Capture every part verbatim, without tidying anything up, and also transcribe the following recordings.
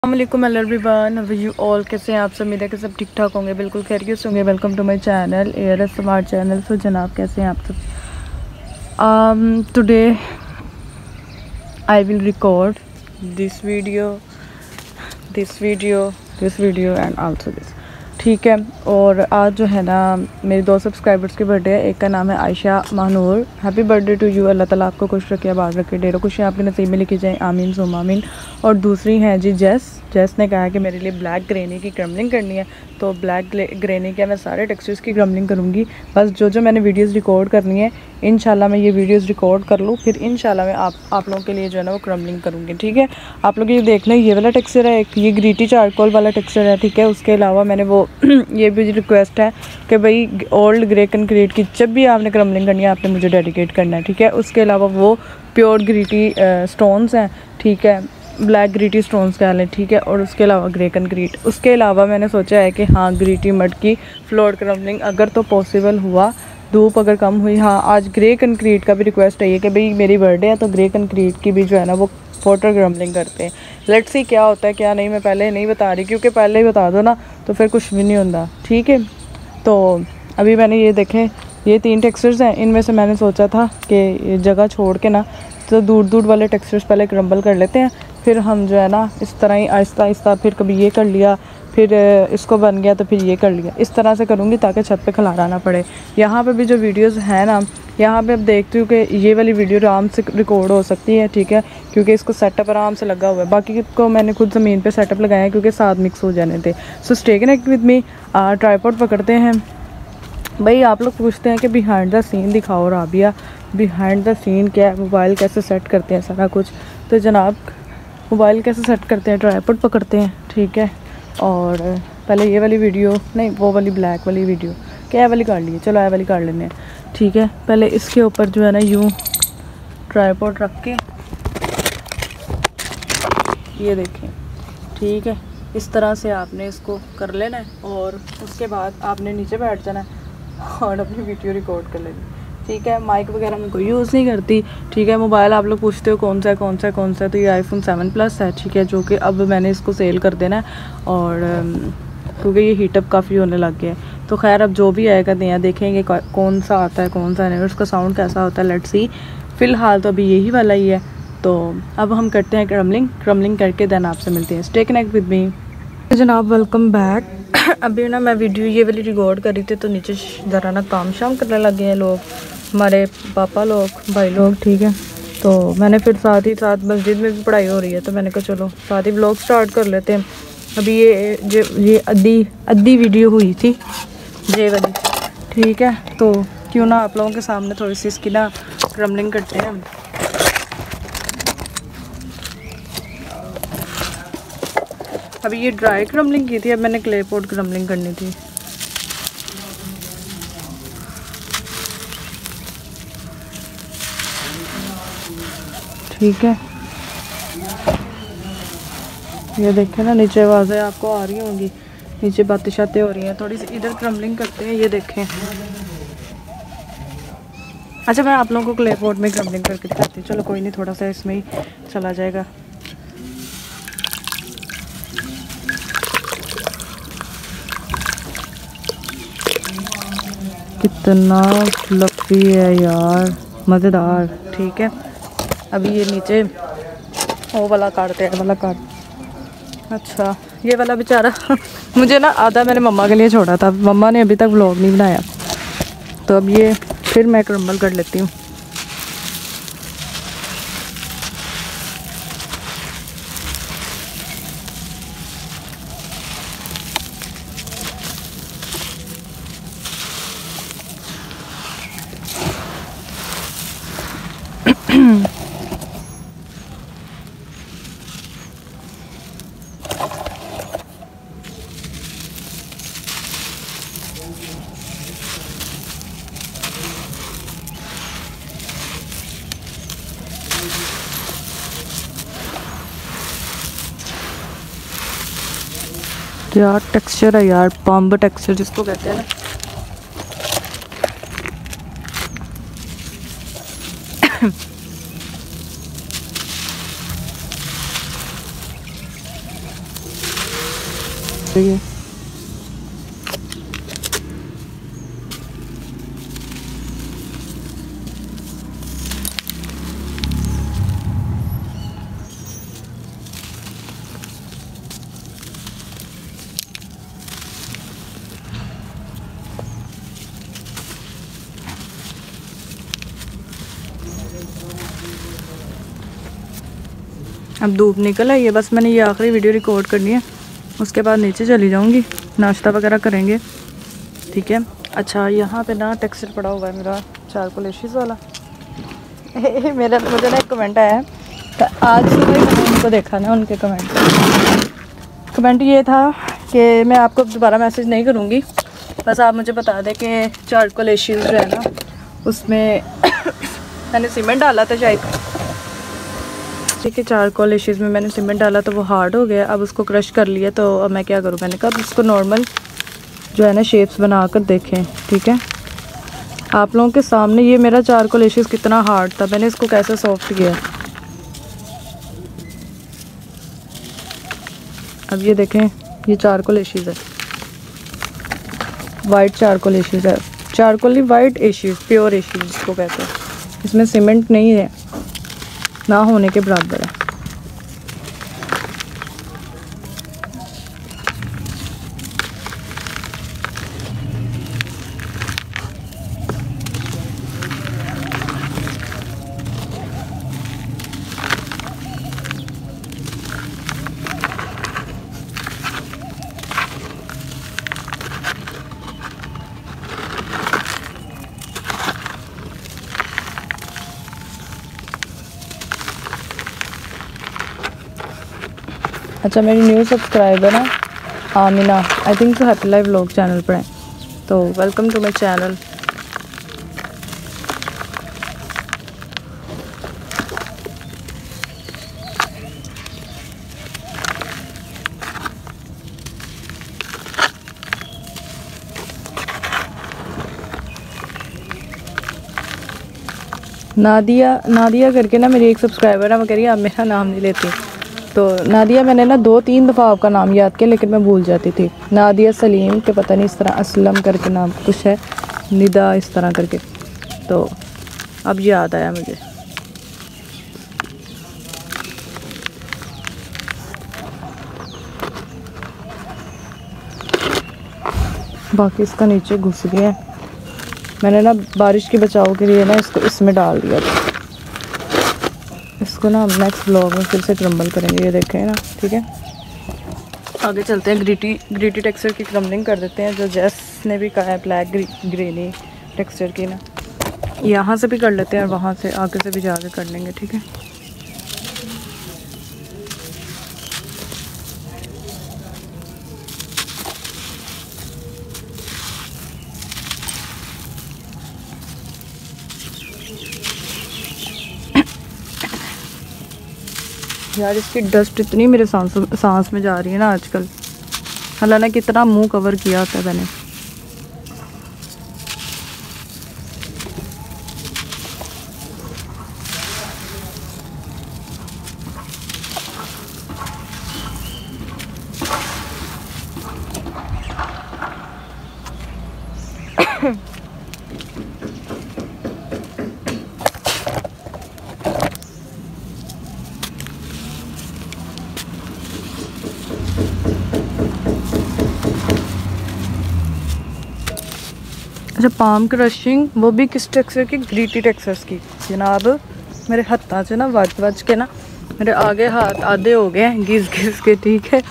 अस्सलामुअलैकुम everyone, how are you all. कैसे हैं आप सब? उम्मीद है कि सब ठीक ठाक होंगे, बिल्कुल खैरियत से होंगे। Welcome to my channel air smart channel. So जनाब, कैसे हैं आप सब? Today I will record this video this video this video and also this, ठीक है। और आज जो है ना, मेरे दो सब्सक्राइबर्स की बर्थडे है। एक का नाम है Ayesha Manoor. Happy birthday to you. अल्लाह ताला आपको खुश रखे, आबाद रखे, ढेरों खुशियाँ आपके नसीब में लिखी जाए, आमीन सुम आमीन। और दूसरी है जी जेस। जेस ने कहा है कि मेरे लिए ब्लैक ग्रेनी की क्रम्बलिंग करनी है, तो ब्लैक ग्रेनी के मैं सारे टेक्सचर्स की क्रम्बलिंग करूँगी। बस जो जो मैंने वीडियोज़ रिकॉर्ड करनी है, इंशाल्लाह मैं ये वीडियोज़ रिकॉर्ड कर लूँ, फिर इंशाल्लाह मैं आप आप लोगों के लिए जो है ना वो क्रम्बलिंग करूँगी, ठीक है। आप लोग ये देख लें, ये वाला टेक्सचर है, एक ये ग्रीटी चारकोल वाला टेक्सचर है, ठीक है। उसके अलावा मैंने वो ये भी रिक्वेस्ट है कि भाई ओल्ड ग्रे कंक्रीट की जब भी आपने क्रम्बलिंग करनी है आपने मुझे डेडिकेट करना है, ठीक है। उसके अलावा वो प्योर ग्रीटी स्टोन्स हैं, ठीक है, ब्लैक ग्रीटी स्टोन्स कह लें, ठीक है। और उसके अलावा ग्रे कंक्रीट। उसके अलावा मैंने सोचा है कि हाँ, ग्रीटी मड की फ्लोर क्रम्बलिंग अगर तो पॉसिबल हुआ, धूप अगर कम हुई। हाँ, आज ग्रे कंक्रीट का भी रिक्वेस्ट है कि भाई मेरी बर्थडे है तो ग्रे कंक्रीट की भी जो है ना वो वाटर क्रम्बलिंग करते हैं। लेट्स सी क्या होता है क्या नहीं। मैं पहले नहीं बता रही, क्योंकि पहले ही बता दो ना तो फिर कुछ भी नहीं होता, ठीक है। तो अभी मैंने ये देखें, ये तीन टेक्सचर्स हैं, इनमें से मैंने सोचा था कि जगह छोड़ के ना तो दूर दूर वाले टेक्सचर्स पहले क्रम्बल कर लेते हैं, फिर हम जो है ना इस तरह ही आहिस्ता आहिस्ता, फिर कभी ये कर लिया, फिर इसको बन गया तो फिर ये कर लिया, इस तरह से करूँगी ताकि छत पे खिलाना ना पड़े। यहाँ पे भी जो वीडियोस हैं ना, यहाँ पे अब देखती हूँ कि ये वाली वीडियो आराम से रिकॉर्ड हो सकती है, ठीक है, क्योंकि इसको सेटअप आराम से लगा हुआ है। बाकी को मैंने खुद ज़मीन पे सेटअप लगाया है क्योंकि साथ मिक्स हो जाने थे। So stay connect with me. Tripod पकड़ते हैं। भाई आप लोग पूछते हैं कि बिहाइंड द सीन दिखाओ राबिया, बिहाइंड द सीन क्या है, मोबाइल कैसे सेट करते हैं सारा कुछ। तो जनाब, मोबाइल कैसे सेट करते हैं, ट्राइपॉड पकड़ते हैं, ठीक है। और पहले ये वाली वीडियो नहीं, वो वाली ब्लैक वाली वीडियो क्या वाली काट ली है, चलो ये वाली काट लेने हैं, ठीक है। पहले इसके ऊपर जो है ना यूँ ट्राइपॉड रख के, ये देखें, ठीक है, इस तरह से आपने इसको कर लेना है। और उसके बाद आपने नीचे बैठ जाना है और अपनी वीडियो रिकॉर्ड कर लेनी, ठीक है। माइक वगैरह मैं कोई यूज़ नहीं करती, ठीक है। मोबाइल आप लोग पूछते हो कौन सा है कौन सा है कौन सा है, तो ये आईफोन सेवन प्लस है, ठीक है, जो कि अब मैंने इसको सेल कर देना है। और क्योंकि ये हीटअप काफ़ी होने लग गया है, तो खैर अब जो भी आएगा नया देखेंगे कौन सा आता है कौन सा नहीं, उसका साउंड कैसा होता है, लेट्स सी। फ़िलहाल तो अभी यही वाला ही है। तो अब हम करते हैं क्रम्बलिंग। क्रम्बलिंग करके देन आपसे मिलते हैं। Stay connect with me. जनाब, वेलकम बैक। अभी ना मैं वीडियो ये वाली रिकॉर्ड कर रही थी, तो नीचे ज़रा ना काम शाम करने लगे हैं लोग, हमारे पापा लोग, भाई लोग, ठीक है। तो मैंने फिर साथ ही साथ मस्जिद में भी पढ़ाई हो रही है, तो मैंने कहा चलो साथ ही व्लॉग स्टार्ट कर लेते हैं। अभी ये जो ये अद्धी अद्धी वीडियो हुई थी ये वाली, ठीक है। तो क्यों ना आप लोगों के सामने थोड़ी सी इसकी ना क्रम्बलिंग करते हैं हम। अभी ये ड्राई क्रम्बलिंग की थी, अब मैंने क्ले पॉट क्रम्बलिंग करनी थी। ठीक है, ये देखें ना, नीचे आवाज़ें आपको आ रही होंगी, नीचे बातें शातें हो रही हैं। थोड़ी सी इधर क्रम्बलिंग करते हैं, ये देखें। अच्छा, मैं आप लोगों को क्ले पॉट में क्रम्बलिंग करके दिखाती हूँ। चलो कोई नहीं, थोड़ा सा इसमें ही चला जाएगा। कितना फ्लफी है यार, मज़ेदार, ठीक है। अभी ये नीचे वो वाला काटते हैं, वाला काट। अच्छा, ये वाला बेचारा मुझे ना आधा मैंने मम्मा के लिए छोड़ा था, मम्मा ने अभी तक व्लॉग नहीं बनाया, तो अब ये फिर मैं क्रम्बल कर लेती हूँ। क्या टेक्सचर है यार, बम्ब टेक्सचर जिसको कहते हैं ना। ये अब धूप निकल आई है, बस मैंने ये आखिरी वीडियो रिकॉर्ड करनी है, उसके बाद नीचे चली जाऊंगी, नाश्ता वगैरह करेंगे, ठीक है। अच्छा, यहाँ पे ना टेक्सचर पड़ा हुआ है मेरा चारकोल एशिस वाला। मेरा मुझे ना एक कमेंट आया है, तो आज सुबह मैंने उनको देखा ना, उनके कमेंट कमेंट ये था कि मैं आपको दोबारा मैसेज नहीं करूँगी, बस आप मुझे बता दें कि चारकोल एशिस जो है ना उसमें मैंने सीमेंट डाला था शायद, ठीक है। चारकोल एशिस में मैंने सीमेंट डाला तो वो हार्ड हो गया, अब उसको क्रश कर लिया, तो अब मैं क्या करूँ, मैंने कहा उसको नॉर्मल जो है ना शेप्स बना कर देखें, ठीक है। आप लोगों के सामने ये मेरा चारकोल एशिस कितना हार्ड था, मैंने इसको कैसे सॉफ्ट किया। अब ये देखें, ये चारकोल एशिस है, वाइट चारकोल एशिस है, चारकोल ही वाइट एशिस, प्योर एशिस जिसको कहते हैं, इसमें सीमेंट नहीं है, ना होने के बराबर है। अच्छा, मेरी न्यू सब्सक्राइबर है आमिना, आई थिंक तो हैप्पी लाइफ व्लॉग चैनल पर है, तो welcome to my channel. Nadia Nadia करके ना मेरी एक सब्सक्राइबर है, वो कह रही है आप मेरा नाम नहीं लेती, तो नादिया मैंने ना दो तीन दफ़ा आपका नाम याद किया लेकिन मैं भूल जाती थी। नादिया सलीम के पता नहीं इस तरह असलम करके नाम कुछ है, निदा इस तरह करके, तो अब याद आया मुझे। बाकी इसका नीचे घुस गया है, मैंने ना बारिश के बचाव के लिए ना इसको इसमें डाल दिया था। इसको ना नेक्स्ट ब्लॉग में फिर से क्रम्बल करेंगे, ये देखें ना, ठीक है। आगे चलते हैं, ग्रीटी ग्रीटी टेक्सचर की क्रम्बलिंग कर देते हैं, जो जेस ने भी कहा है ब्लैक ग्री, ग्रेनी टेक्सचर की ना, यहाँ से भी कर लेते हैं और वहाँ से आगे से भी जाके कर लेंगे, ठीक है। यार इसकी डस्ट इतनी मेरे सांस सांस में जा रही है ना आजकल, हालांकि कितना मुंह कवर किया होता है मैंने। अच्छा, पाम क्रशिंग वो भी किस टेक्सचर की, ग्रीटी टेक्सचर्स की जनाब। मेरे हाथों से ना वज वज के ना मेरे आगे हाथ आधे हो गए हैं घिस घिस के, ठीक है।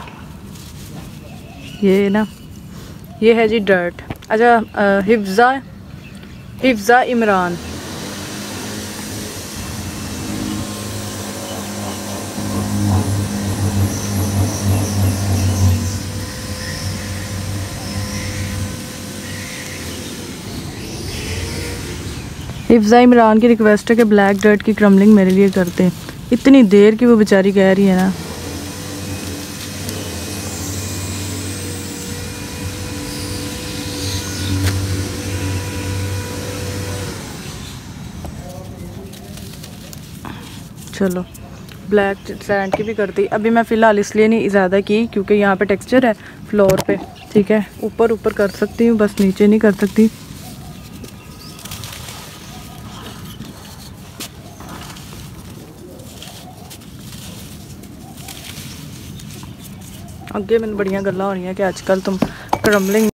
ये ना ये है जी डर्ट। अच्छा, हिफ्जा हिफ्जा इमरान, हिफ्जा इमरान की रिक्वेस्ट है कि ब्लैक डर्ट की क्रम्बलिंग मेरे लिए करते हैं। इतनी देर की वो बेचारी कह रही है ना। चलो ब्लैक सैंड की भी कर दी। अभी मैं फ़िलहाल इसलिए नहीं ज़्यादा की क्योंकि यहाँ पे टेक्सचर है फ्लोर पे, ठीक है। ऊपर ऊपर कर सकती हूँ, बस नीचे नहीं कर सकती। अगे मैंने बड़ियां गल्लां हो रही हैं कि आजकल तुम क्रम्बलिंग